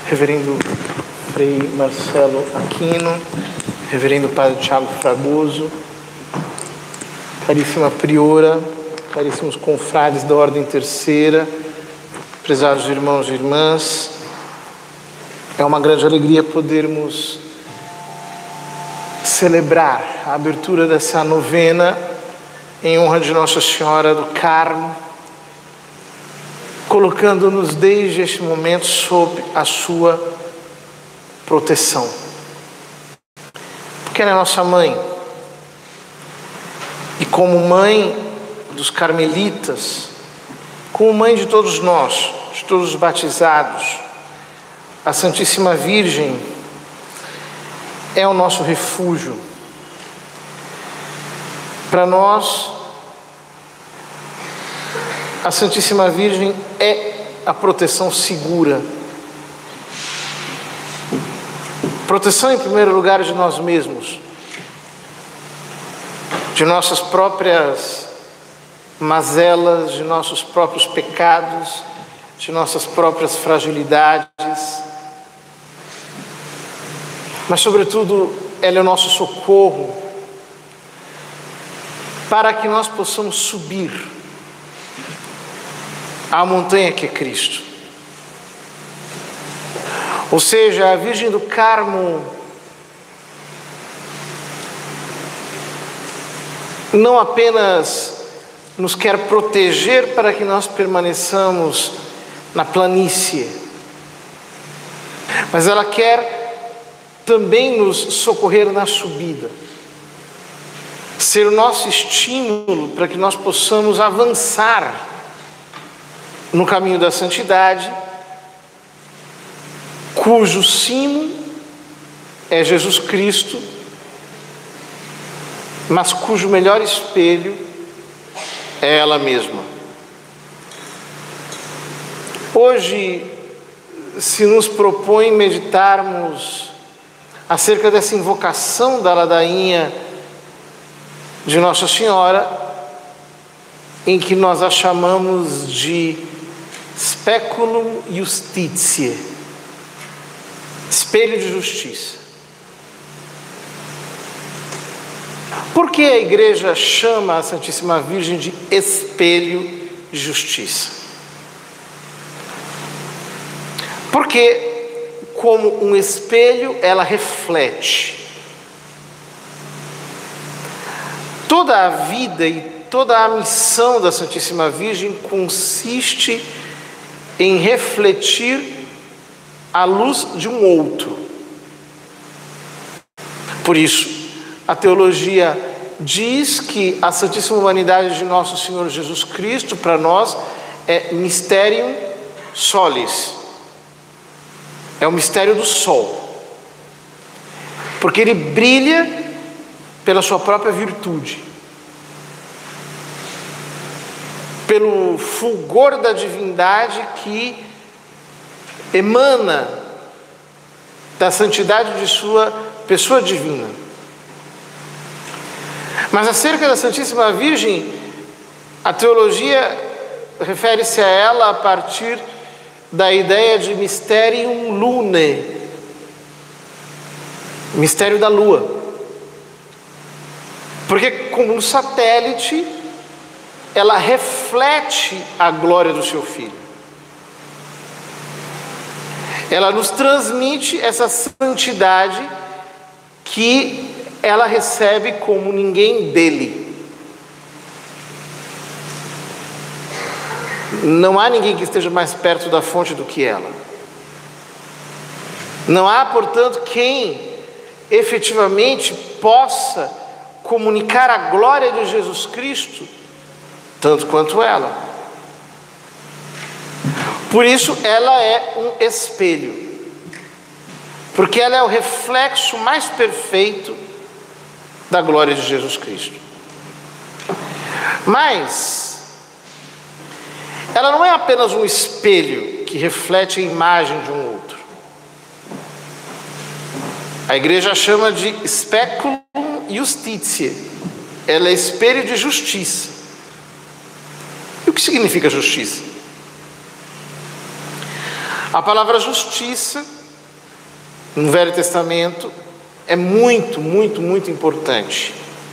Reverendo Frei Marcelo Aquino, Reverendo Padre Tiago Fragoso, caríssima priora, caríssimos confrades da Ordem Terceira, prezados irmãos e irmãs, é uma grande alegria podermos celebrar a abertura dessa novena em honra de Nossa Senhora do Carmo, colocando-nos desde este momento sob a sua proteção. Porque ela é nossa mãe. E como mãe dos carmelitas, como mãe de todos nós, de todos os batizados, a Santíssima Virgem é o nosso refúgio. Para nós, a Santíssima Virgem é a proteção segura. Proteção, em primeiro lugar, de nós mesmos, de nossas próprias mazelas, de nossos próprios pecados, de nossas próprias fragilidades. Mas, sobretudo, ela é o nosso socorro para que nós possamos subir a montanha que é Cristo. Ou seja, a Virgem do Carmo não apenas nos quer proteger para que nós permaneçamos na planície, mas ela quer também nos socorrer na subida, ser o nosso estímulo para que nós possamos avançar no caminho da santidade, cujo cimo é Jesus Cristo, mas cujo melhor espelho é ela mesma. Hoje se nos propõe meditarmos acerca dessa invocação da ladainha de Nossa Senhora, em que nós a chamamos de Speculum Justitiae, espelho de justiça. Por que a Igreja chama a Santíssima Virgem de espelho de justiça? Porque, como um espelho, ela reflete. Toda a vida e toda a missão da Santíssima Virgem consiste em refletir a luz de um outro. Por isso, a teologia diz que a Santíssima Humanidade de Nosso Senhor Jesus Cristo, para nós, é Mysterium Solis. É o mistério do sol. Porque ele brilha pela sua própria virtude, pelo fulgor da divindade que emana da santidade de sua pessoa divina. Mas acerca da Santíssima Virgem, a teologia refere-se a ela a partir da ideia de Mysterium Lunae, mistério da lua. Porque, como um satélite, ela reflete a glória do seu Filho. Ela nos transmite essa santidade que ela recebe como ninguém dele. Não há ninguém que esteja mais perto da fonte do que ela. Não há, portanto, quem efetivamente possa comunicar a glória de Jesus Cristo tanto quanto ela. Por isso ela é um espelho, porque ela é o reflexo mais perfeito da glória de Jesus Cristo. Mas ela não é apenas um espelho que reflete a imagem de um outro. A Igreja chama de Speculum Justitiae. Ela é espelho de justiça. E o que significa justiça? A palavra justiça no Velho Testamento é muito, muito, muito importante.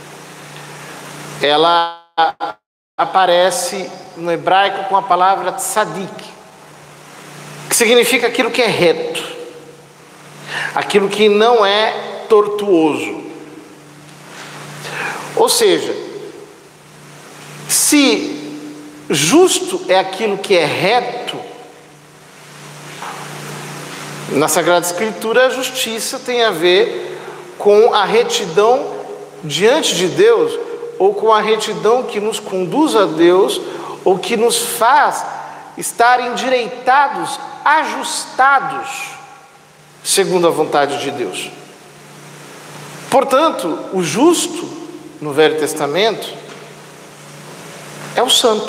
Ela aparece no hebraico com a palavra tzadik, que significa aquilo que é reto, aquilo que não é tortuoso. Ou seja, se justo é aquilo que é reto, na Sagrada Escritura a justiça tem a ver com a retidão diante de Deus, ou com a retidão que nos conduz a Deus, ou que nos faz estar endireitados, ajustados, segundo a vontade de Deus. Portanto, o justo, no Velho Testamento, é o santo.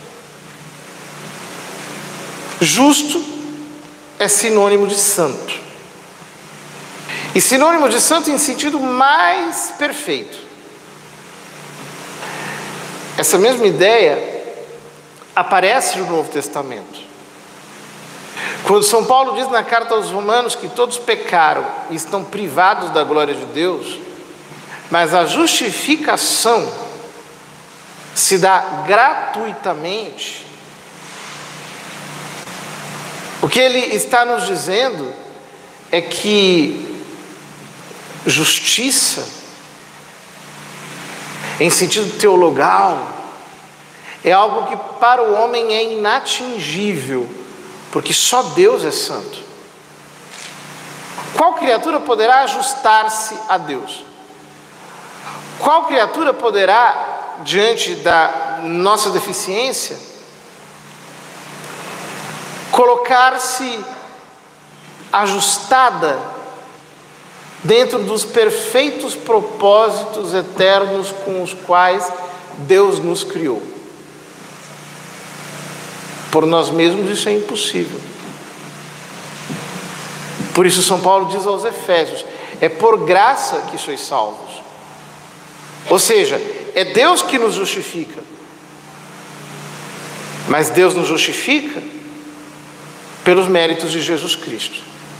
Justo é sinônimo de santo. E sinônimo de santo em sentido mais perfeito. Essa mesma ideia aparece no Novo Testamento. Quando São Paulo diz na carta aos Romanos que todos pecaram e estão privados da glória de Deus, mas a justificação se dá gratuitamente, o que ele está nos dizendo é que justiça, em sentido teologal, é algo que para o homem é inatingível, porque só Deus é santo. Qual criatura poderá ajustar-se a Deus? Qual criatura poderá, diante da nossa deficiência, colocar-se ajustada dentro dos perfeitos propósitos eternos com os quais Deus nos criou? Por nós mesmos isso é impossível. Por isso São Paulo diz aos Efésios: é por graça que sois salvos. Ou seja, é Deus que nos justifica. Mas Deus nos justifica pelos méritos de Jesus Cristo.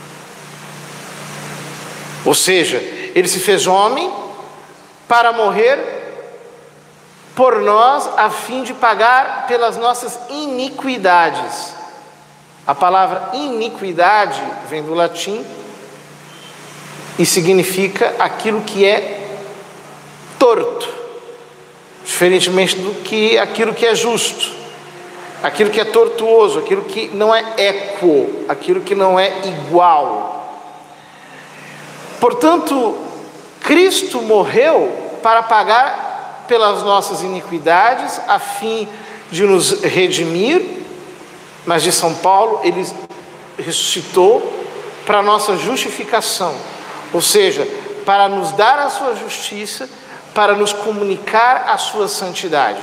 Ou seja, Ele se fez homem para morrer por nós, a fim de pagar pelas nossas iniquidades. A palavra iniquidade vem do latim e significa aquilo que é torto, diferentemente do que aquilo que é justo, aquilo que é tortuoso, aquilo que não é equo, aquilo que não é igual. Portanto, Cristo morreu para pagar pelas nossas iniquidades, a fim de nos redimir, mas de São Paulo, Ele ressuscitou para a nossa justificação, ou seja, para nos dar a sua justiça, para nos comunicar a sua santidade.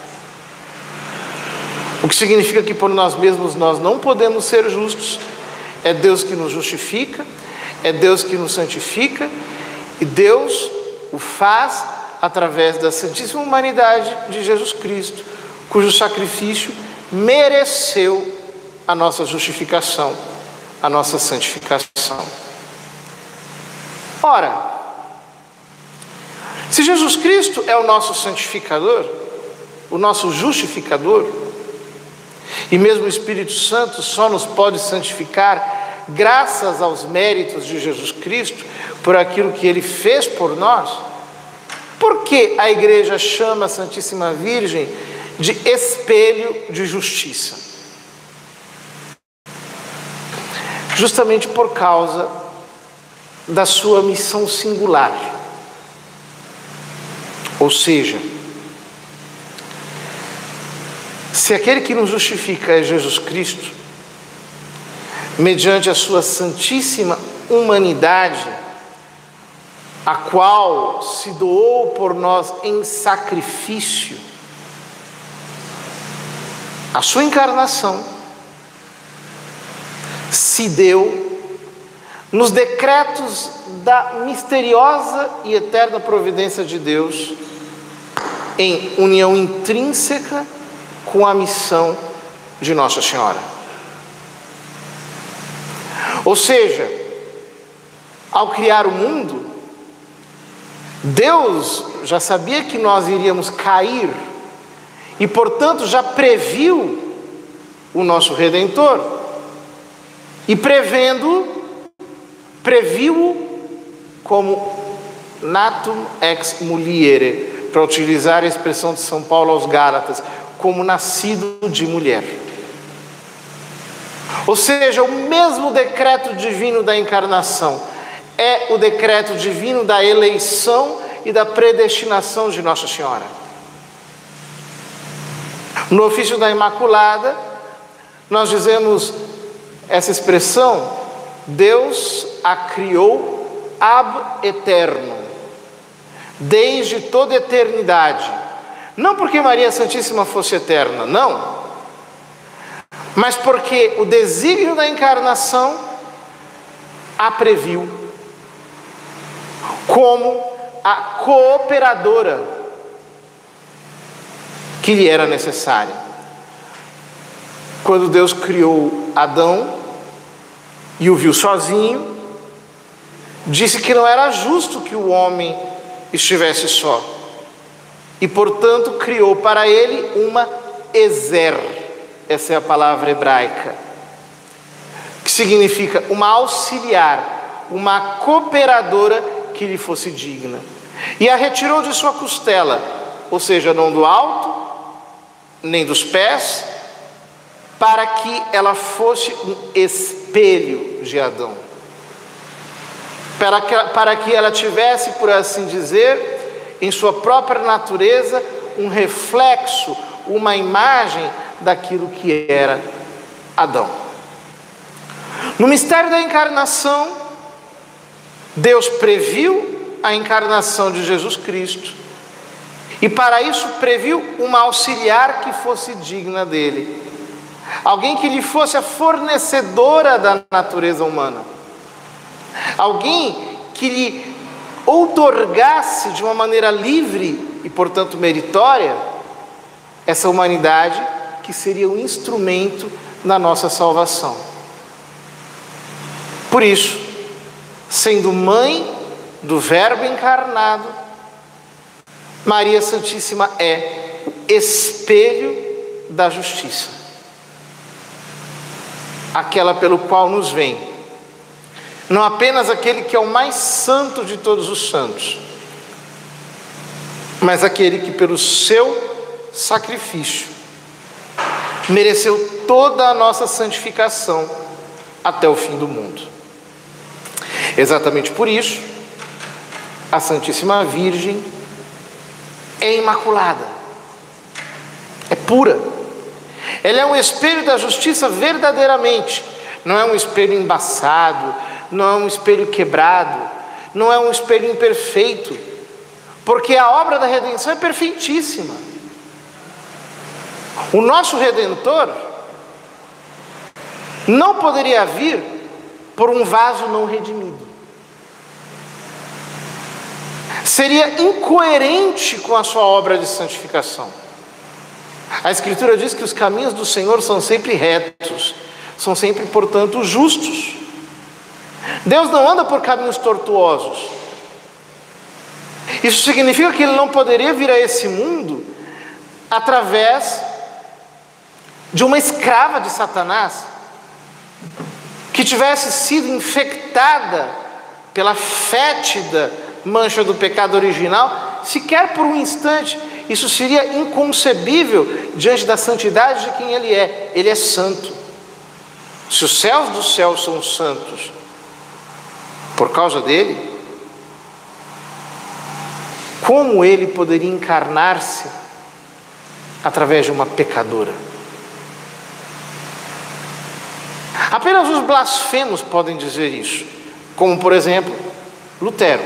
O que significa que por nós mesmos nós não podemos ser justos, é Deus que nos justifica, é Deus que nos santifica, e Deus o faz através da santíssima humanidade de Jesus Cristo, cujo sacrifício mereceu a nossa justificação, a nossa santificação. Ora, se Jesus Cristo é o nosso santificador, o nosso justificador, e mesmo o Espírito Santo só nos pode santificar graças aos méritos de Jesus Cristo, por aquilo que Ele fez por nós, por que a Igreja chama a Santíssima Virgem de espelho de justiça? Justamente por causa da sua missão singular. Ou seja, se aquele que nos justifica é Jesus Cristo, mediante a sua santíssima humanidade, a qual se doou por nós em sacrifício, a sua encarnação se deu nos decretos da misteriosa e eterna providência de Deus, em união intrínseca com a missão de Nossa Senhora. Ou seja, Ao criar o mundo, Deus já sabia que nós iríamos cair e, portanto, já previu o nosso Redentor e previu-o como natum ex muliere, para utilizar a expressão de São Paulo aos Gálatas, como nascido de mulher. Ou seja, o mesmo decreto divino da encarnação é o decreto divino da eleição e da predestinação de Nossa Senhora. No ofício da Imaculada, nós dizemos essa expressão: Deus a criou ab eterno, desde toda eternidade. Não porque Maria Santíssima fosse eterna, não, mas porque o desígnio da encarnação a previu como a cooperadora que lhe era necessária. Quando Deus criou Adão e o viu sozinho, disse que não era justo que o homem estivesse só, e portanto criou para ele uma ezer, essa é a palavra hebraica, que significa uma auxiliar, uma cooperadora que lhe fosse digna, e a retirou de sua costela, ou seja, não do alto, nem dos pés, para que ela fosse um espelho de Adão, para que ela tivesse, por assim dizer, em sua própria natureza, um reflexo, uma imagem daquilo que era Adão. No mistério da encarnação, Deus previu a encarnação de Jesus Cristo e para isso previu uma auxiliar que fosse digna dele, alguém que lhe fosse a fornecedora da natureza humana, alguém que lhe outorgasse de uma maneira livre e portanto meritória essa humanidade que seria um instrumento na nossa salvação. Por isso, sendo mãe do Verbo encarnado, Maria Santíssima é o espelho da justiça, aquela pelo qual nos vem não apenas aquele que é o mais santo de todos os santos, mas aquele que pelo seu sacrifício mereceu toda a nossa santificação até o fim do mundo. Exatamente por isso, a Santíssima Virgem é imaculada, é pura. Ela é um espelho da justiça verdadeiramente. Não é um espelho embaçado, não é um espelho quebrado, não é um espelho imperfeito, porque a obra da redenção é perfeitíssima. O nosso Redentor não poderia vir por um vaso não redimido. Seria incoerente com a sua obra de santificação. A Escritura diz que os caminhos do Senhor são sempre retos, são sempre, portanto, justos. Deus não anda por caminhos tortuosos. Isso significa que Ele não poderia vir a esse mundo através de uma escrava de Satanás, que tivesse sido infectada pela fétida mancha do pecado original, sequer por um instante. Isso seria inconcebível diante da santidade de quem Ele é. Ele é santo. Se os céus dos céus são santos por causa dele, como Ele poderia encarnar-se através de uma pecadora? Apenas os blasfemos podem dizer isso, como por exemplo Lutero.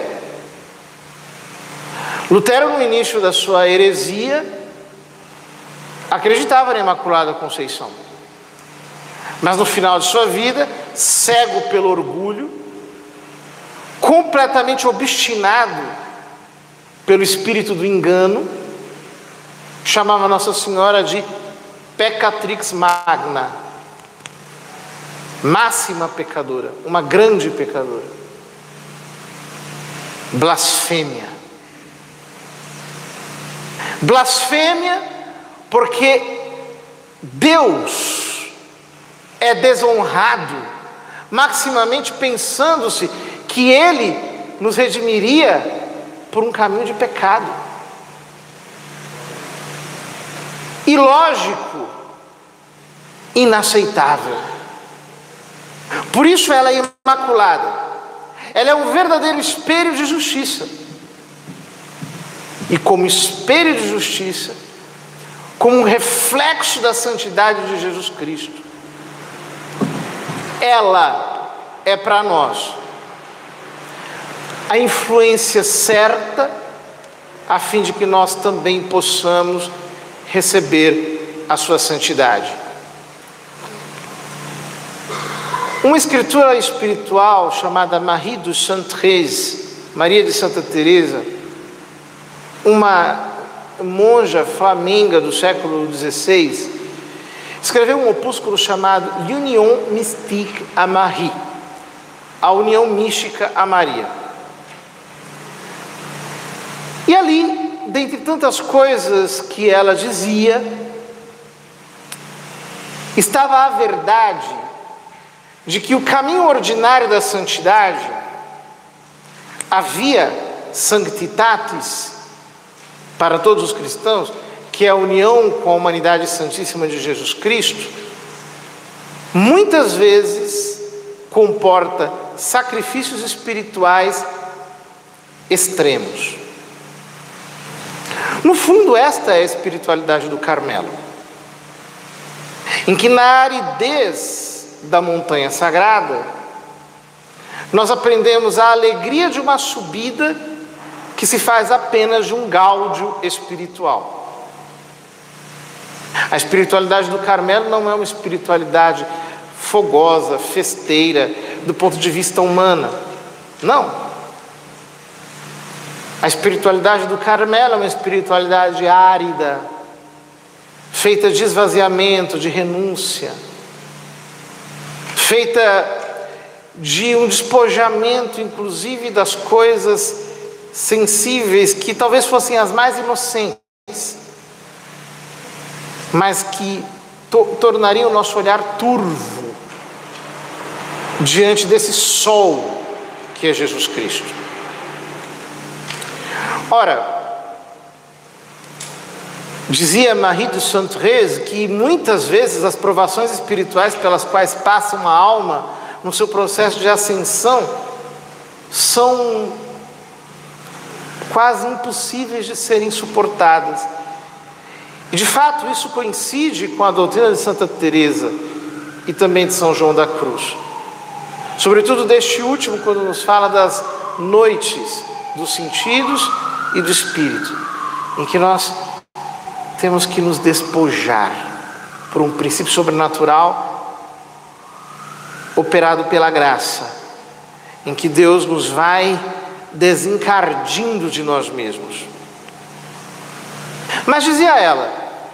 Lutero, no início da sua heresia, acreditava na Imaculada Conceição, mas no final de sua vida, cego pelo orgulho, completamente obstinado pelo espírito do engano, chamava Nossa Senhora de Peccatrix Magna, máxima pecadora, uma grande pecadora. blasfêmia. Blasfêmia porque Deus é desonrado, maximamente pensando-se que Ele nos redimiria por um caminho de pecado. Ilógico, inaceitável. Por isso ela é imaculada. Ela é um verdadeiro espelho de justiça. E como espelho de justiça, como um reflexo da santidade de Jesus Cristo, ela é para nós a influência certa, a fim de que nós também possamos receber a sua santidade. Uma escritora espiritual chamada Marie de Sainte-Thérèse, Maria de Santa Teresa, uma monja flamenga do século XVI, escreveu um opúsculo chamado Union Mystique à Marie, a união mística a Maria. E ali, dentre tantas coisas que ela dizia, estava a verdade de que o caminho ordinário da santidade, a via sanctitatis para todos os cristãos, que é a união com a humanidade santíssima de Jesus Cristo, muitas vezes comporta sacrifícios espirituais extremos. No fundo, esta é a espiritualidade do Carmelo, em que na aridez da montanha sagrada, nós aprendemos a alegria de uma subida que se faz apenas de um gáudio espiritual. A espiritualidade do Carmelo não é uma espiritualidade fogosa, festeira, do ponto de vista humano. Não. A espiritualidade do Carmelo é uma espiritualidade árida, feita de esvaziamento, de renúncia, feita de um despojamento, inclusive, das coisas sensíveis, que talvez fossem as mais inocentes, mas que tornariam o nosso olhar turvo diante desse sol que é Jesus Cristo. Ora, dizia Marie de Sainte-Thérèse que muitas vezes as provações espirituais pelas quais passa uma alma no seu processo de ascensão são quase impossíveis de serem suportadas. E de fato isso coincide com a doutrina de Santa Teresa e também de São João da Cruz. Sobretudo deste último, quando nos fala das noites dos sentidos e do espírito, em que nós temos que nos despojar por um princípio sobrenatural operado pela graça, em que Deus nos vai desencardindo de nós mesmos. Mas dizia ela,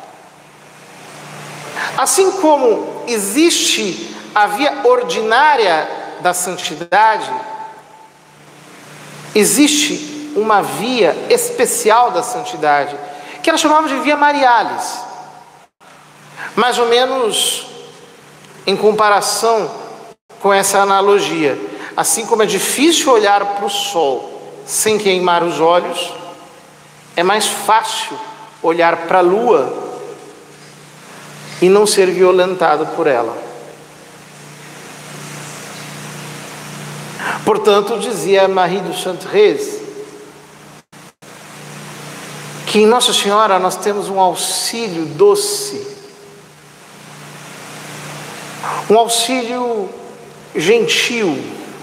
assim como existe a via ordinária da santidade, existe uma via especial da santidade, que ela chamava de via Marialis, mais ou menos em comparação com essa analogia. Assim como é difícil olhar para o sol sem queimar os olhos, é mais fácil olhar para a lua e não ser violentado por ela. Portanto, dizia Marie de Sainte-Thérèse que em Nossa Senhora nós temos um auxílio doce, um auxílio gentil,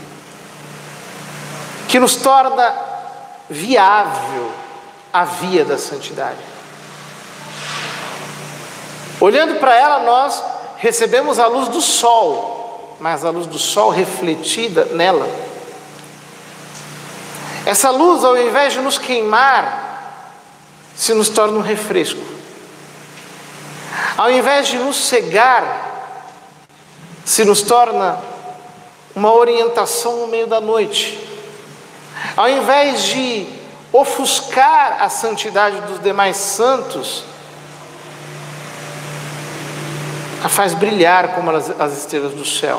que nos torna viável a via da santidade. Olhando para ela, nós recebemos a luz do sol, mas a luz do sol refletida nela. Essa luz, ao invés de nos queimar, se nos torna um refresco. Ao invés de nos cegar, se nos torna uma orientação no meio da noite. Ao invés de ofuscar a santidade dos demais santos, a faz brilhar como as estrelas do céu.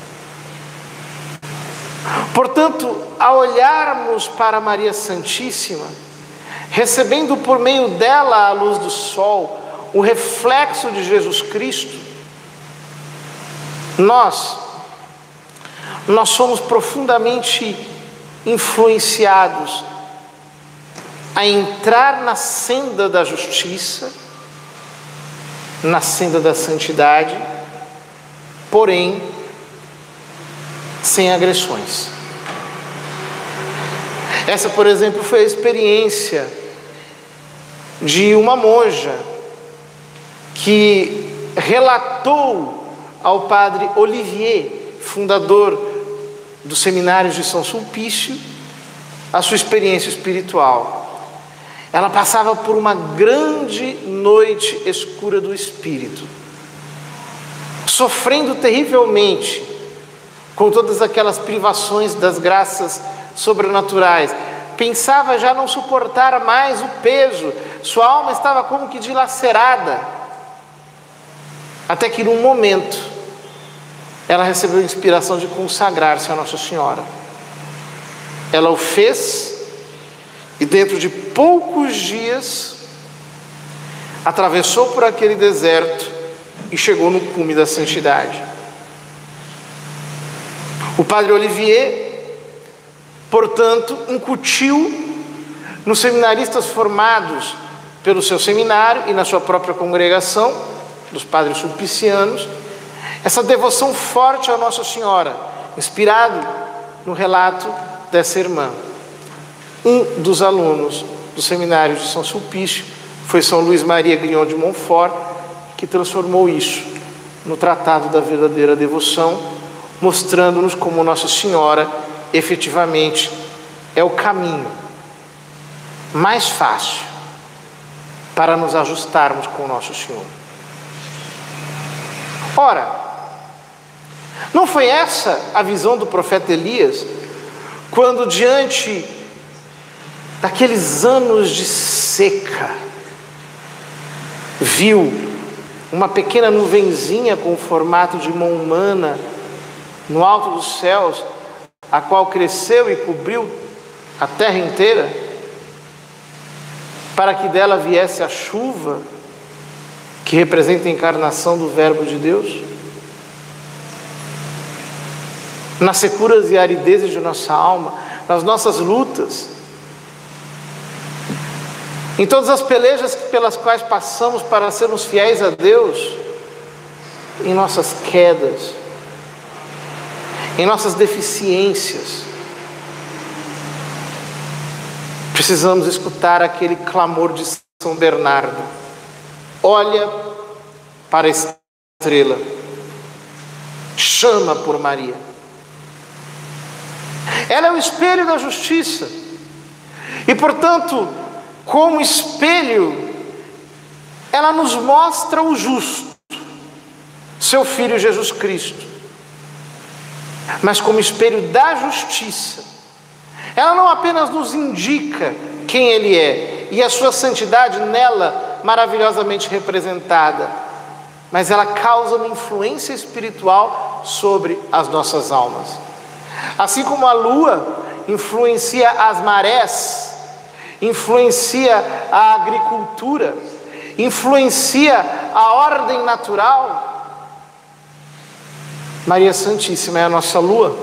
Portanto, ao olharmos para Maria Santíssima, recebendo por meio dela a luz do sol, o reflexo de Jesus Cristo, nós somos profundamente influenciados a entrar na senda da justiça, na senda da santidade, porém sem agressões. Essa, por exemplo, foi a experiência de uma monja que relatou ao padre Olivier, fundador dos seminários de São Sulpício, a sua experiência espiritual. Ela passava por uma grande noite escura do espírito, sofrendo terrivelmente com todas aquelas privações das graças sobrenaturais. Pensava já não suportar mais o peso, sua alma estava como que dilacerada, até que num momento ela recebeu a inspiração de consagrar-se a Nossa Senhora. Ela o fez, e dentro de poucos dias atravessou por aquele deserto e chegou no cume da santidade. O padre Olivier, portanto, incutiu nos seminaristas formados pelo seu seminário e na sua própria congregação, dos padres sulpicianos, essa devoção forte a Nossa Senhora, inspirado no relato dessa irmã. Um dos alunos do seminário de São Sulpício foi São Luís Maria Grignon de Montfort, que transformou isso no Tratado da Verdadeira Devoção, mostrando-nos como Nossa Senhora efetivamente é o caminho mais fácil para nos ajustarmos com o nosso Senhor. Ora, não foi essa a visão do profeta Elias, quando diante daqueles anos de seca, viu uma pequena nuvenzinha com o formato de mão humana no alto dos céus, a qual cresceu e cobriu a terra inteira, para que dela viesse a chuva, que representa a encarnação do Verbo de Deus? Nas securas e aridezes de nossa alma, nas nossas lutas, em todas as pelejas pelas quais passamos para sermos fiéis a Deus, em nossas quedas, em nossas deficiências, precisamos escutar aquele clamor de São Bernardo: olha para a estrela, chama por Maria. Ela é o espelho da justiça, e portanto, como espelho, ela nos mostra o justo, seu Filho Jesus Cristo. Mas como espelho da justiça, ela não apenas nos indica quem Ele é e a sua santidade nela maravilhosamente representada, mas ela causa uma influência espiritual sobre as nossas almas. Assim como a lua influencia as marés, influencia a agricultura, influencia a ordem natural, Maria Santíssima é a nossa lua.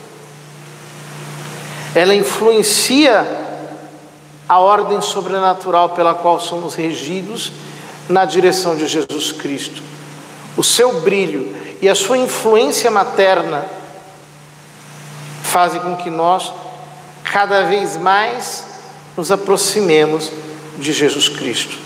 Ela influencia a ordem sobrenatural pela qual somos regidos na direção de Jesus Cristo. O seu brilho e a sua influência materna fazem com que nós cada vez mais nos aproximemos de Jesus Cristo.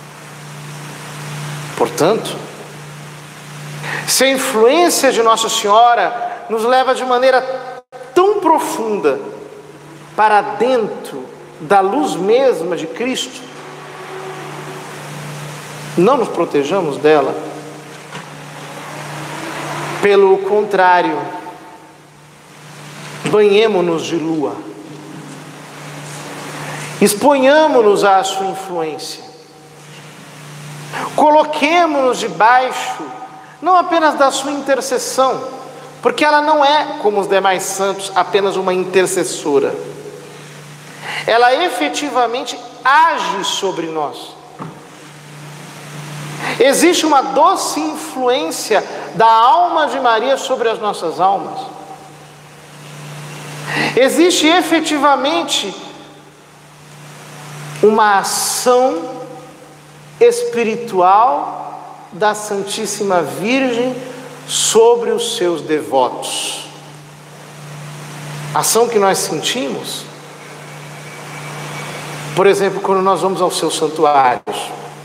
Portanto, se a influência de Nossa Senhora nos leva de maneira tão profunda para dentro da luz mesma de Cristo, não nos protejamos dela. Pelo contrário, banhemo-nos de lua, Exponhamos-nos à sua influência. Coloquemo-nos debaixo, não apenas da sua intercessão, porque ela não é, como os demais santos, apenas uma intercessora. Ela efetivamente age sobre nós. Existe uma doce influência da alma de Maria sobre as nossas almas. Existe efetivamente uma ação espiritual da Santíssima Virgem sobre os seus devotos. Ação que nós sentimos, por exemplo, quando nós vamos aos seus santuários.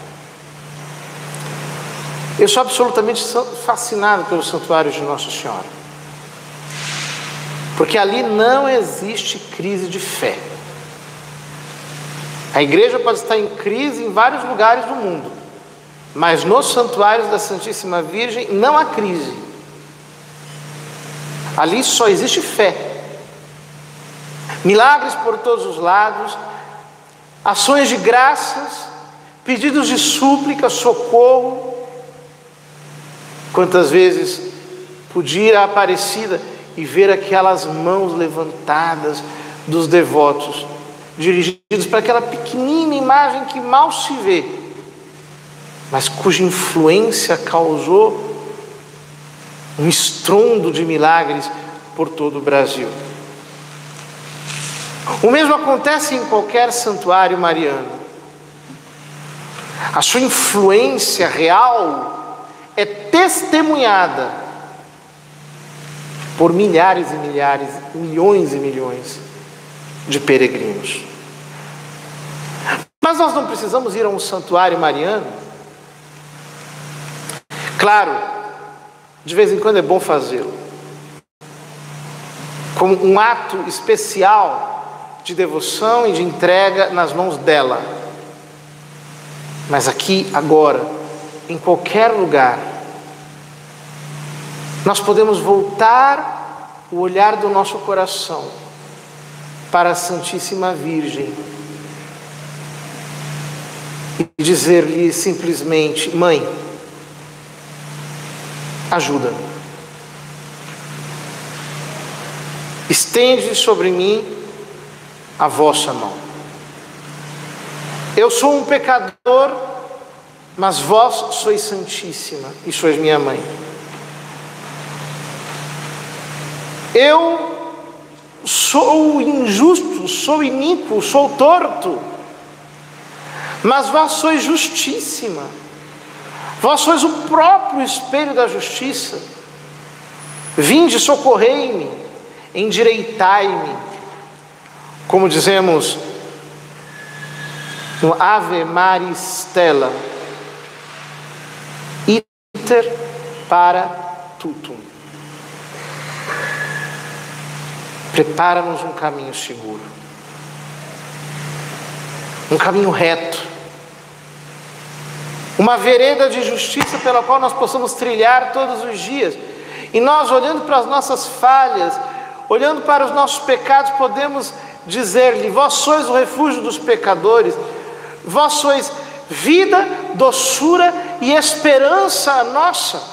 Eu sou absolutamente fascinado pelos santuários de Nossa Senhora, porque ali não existe crise de fé. A igreja pode estar em crise em vários lugares do mundo, mas nos santuários da Santíssima Virgem não há crise. Ali só existe fé. Milagres por todos os lados, ações de graças, pedidos de súplica, socorro. Quantas vezes podia ir à Aparecida e ver aquelas mãos levantadas dos devotos, dirigidos para aquela pequenina imagem que mal se vê, mas cuja influência causou um estrondo de milagres por todo o Brasil. O mesmo acontece em qualquer santuário mariano. A sua influência real é testemunhada por milhares e milhares, milhões e milhões de peregrinos. Mas nós não precisamos ir a um santuário mariano. Claro, de vez em quando é bom fazê-lo, como um ato especial de devoção e de entrega nas mãos dela. Mas aqui, agora, em qualquer lugar, nós podemos voltar o olhar do nosso coração para a Santíssima Virgem e dizer-lhe simplesmente: Mãe, ajuda-me, estende sobre mim a vossa mão. Eu sou um pecador, mas vós sois santíssima e sois minha mãe. Eu sou injusto, sou iníquo, sou torto, mas vós sois justíssima. Vós sois o próprio espelho da justiça. Vinde, socorrei-me, endireitai-me. Como dizemos no Ave Maris Stella, iter para tutum. Prepara-nos um caminho seguro, um caminho reto, uma vereda de justiça pela qual nós possamos trilhar todos os dias. E nós, olhando para as nossas falhas, olhando para os nossos pecados, podemos dizer-lhe: vós sois o refúgio dos pecadores, vós sois vida, doçura e esperança nossa.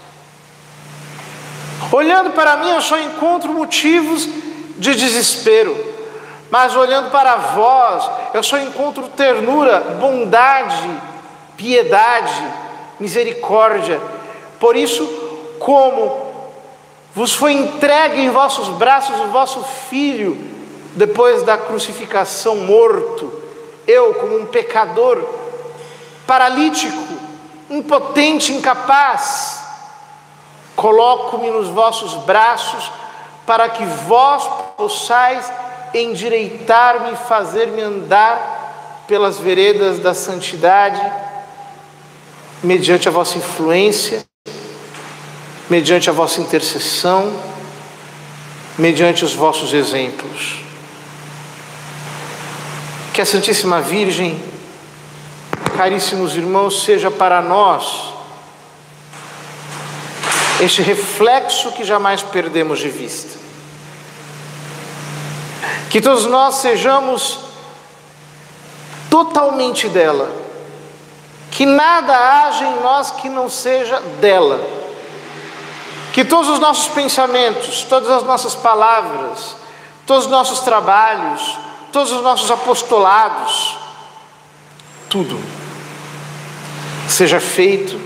Olhando para mim, eu só encontro motivos de desespero, mas olhando para vós, eu só encontro ternura, bondade, piedade, misericórdia. Por isso, como vos foi entregue em vossos braços o vosso Filho, depois da crucificação morto, eu, como um pecador, paralítico, impotente, incapaz, coloco-me nos vossos braços para que vós possais endireitar-me e fazer-me andar pelas veredas da santidade, mediante a vossa influência, mediante a vossa intercessão, mediante os vossos exemplos. Que a Santíssima Virgem, caríssimos irmãos, seja para nós este reflexo que jamais perdemos de vista. Que todos nós sejamos totalmente dela, que nada haja em nós que não seja dela, que todos os nossos pensamentos, todas as nossas palavras, todos os nossos trabalhos, todos os nossos apostolados, tudo seja feito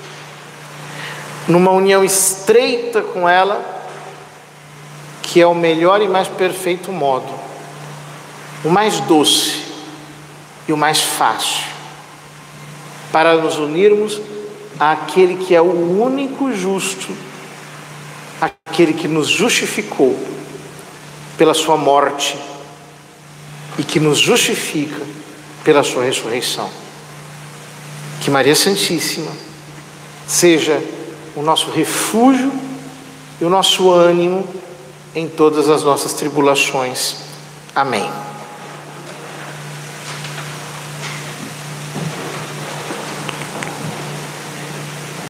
numa união estreita com ela, que é o melhor e mais perfeito modo, o mais doce e o mais fácil, para nos unirmos àquele que é o único justo, aquele que nos justificou pela sua morte e que nos justifica pela sua ressurreição. Que Maria Santíssima seja o nosso refúgio e o nosso ânimo em todas as nossas tribulações. Amém.